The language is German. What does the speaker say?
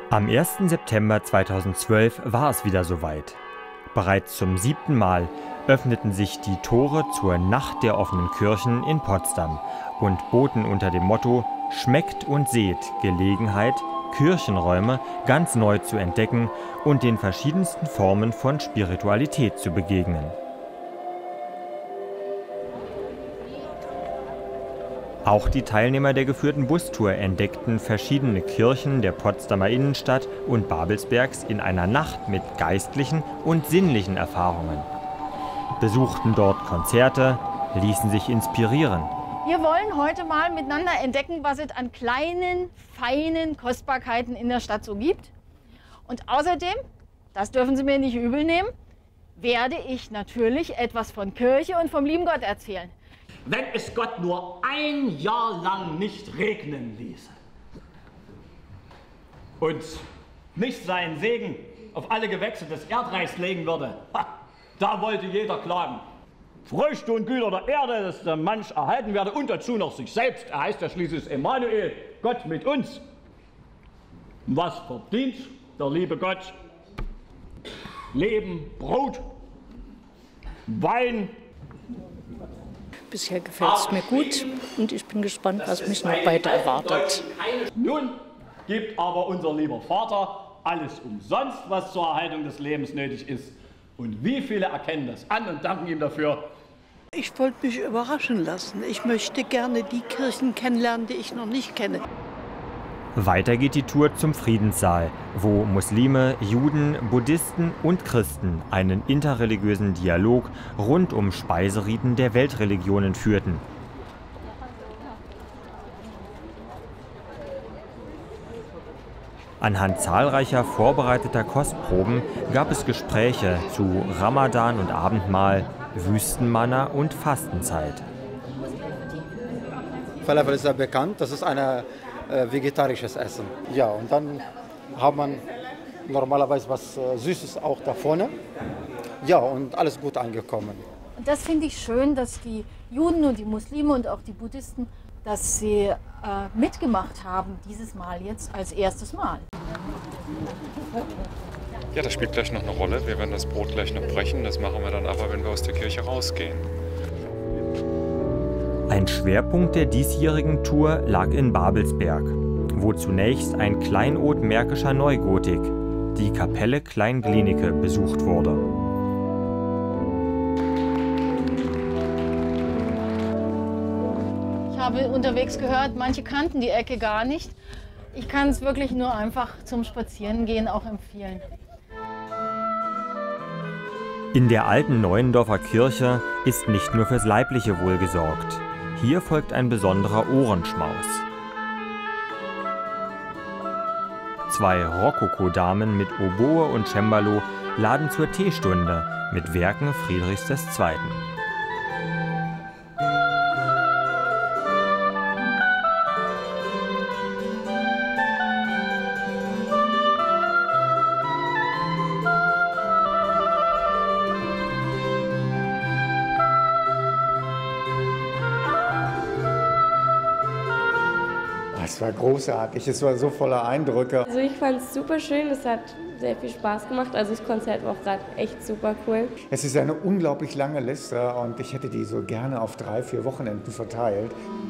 Am 1. September 2012 war es wieder soweit. Bereits zum 7. Mal öffneten sich die Tore zur Nacht der offenen Kirchen in Potsdam und boten unter dem Motto »Schmeckt und seht« Gelegenheit, Kirchenräume ganz neu zu entdecken und den verschiedensten Formen von Spiritualität zu begegnen. Auch die Teilnehmer der geführten Bustour entdeckten verschiedene Kirchen der Potsdamer Innenstadt und Babelsbergs in einer Nacht mit geistlichen und sinnlichen Erfahrungen. Besuchten dort Konzerte, ließen sich inspirieren. Wir wollen heute mal miteinander entdecken, was es an kleinen, feinen Kostbarkeiten in der Stadt so gibt. Und außerdem, das dürfen Sie mir nicht übel nehmen, werde ich natürlich etwas von Kirche und vom lieben Gott erzählen. Wenn es Gott nur ein Jahr lang nicht regnen ließe und nicht seinen Segen auf alle Gewächse des Erdreichs legen würde, da wollte jeder klagen. Früchte und Güter der Erde, dass der Mensch erhalten werde und dazu noch sich selbst. Er heißt ja schließlich Emmanuel, Gott mit uns. Und was verdient der liebe Gott? Leben, Brot, Wein. Bisher gefällt es mir gut und ich bin gespannt, was mich noch weiter erwartet. Nun gibt aber unser lieber Vater alles umsonst, was zur Erhaltung des Lebens nötig ist. Und wie viele erkennen das an und danken ihm dafür? Ich wollte mich überraschen lassen. Ich möchte gerne die Kirchen kennenlernen, die ich noch nicht kenne. Weiter geht die Tour zum Friedenssaal, wo Muslime, Juden, Buddhisten und Christen einen interreligiösen Dialog rund um Speiseriten der Weltreligionen führten. Anhand zahlreicher vorbereiteter Kostproben gab es Gespräche zu Ramadan und Abendmahl, Wüstenmanna und Fastenzeit. Falafel ist ja bekannt, das ist ein vegetarisches Essen. Ja, und dann hat man normalerweise was Süßes auch da vorne. Ja, und alles gut angekommen. Und das finde ich schön, dass die Juden und die Muslime und auch die Buddhisten, dass sie mitgemacht haben, dieses Mal jetzt als erstes Mal. Ja, das spielt gleich noch eine Rolle. Wir werden das Brot gleich noch brechen. Das machen wir dann aber, wenn wir aus der Kirche rausgehen. Ein Schwerpunkt der diesjährigen Tour lag in Babelsberg, wo zunächst ein Kleinod märkischer Neugotik, die Kapelle Klein Glienicke, besucht wurde. Ich habe unterwegs gehört, manche kannten die Ecke gar nicht. Ich kann es wirklich nur einfach zum Spazierengehen auch empfehlen. In der alten Neuendorfer Kirche ist nicht nur fürs leibliche Wohl gesorgt. Hier folgt ein besonderer Ohrenschmaus. Zwei Rokoko-Damen mit Oboe und Cembalo laden zur Teestunde mit Werken Friedrichs II. Es war großartig, es war so voller Eindrücke. Also ich fand es super schön, es hat sehr viel Spaß gemacht. Also das Konzert war auch gerade echt super cool. Es ist eine unglaublich lange Liste und ich hätte die so gerne auf 3-4 Wochenenden verteilt.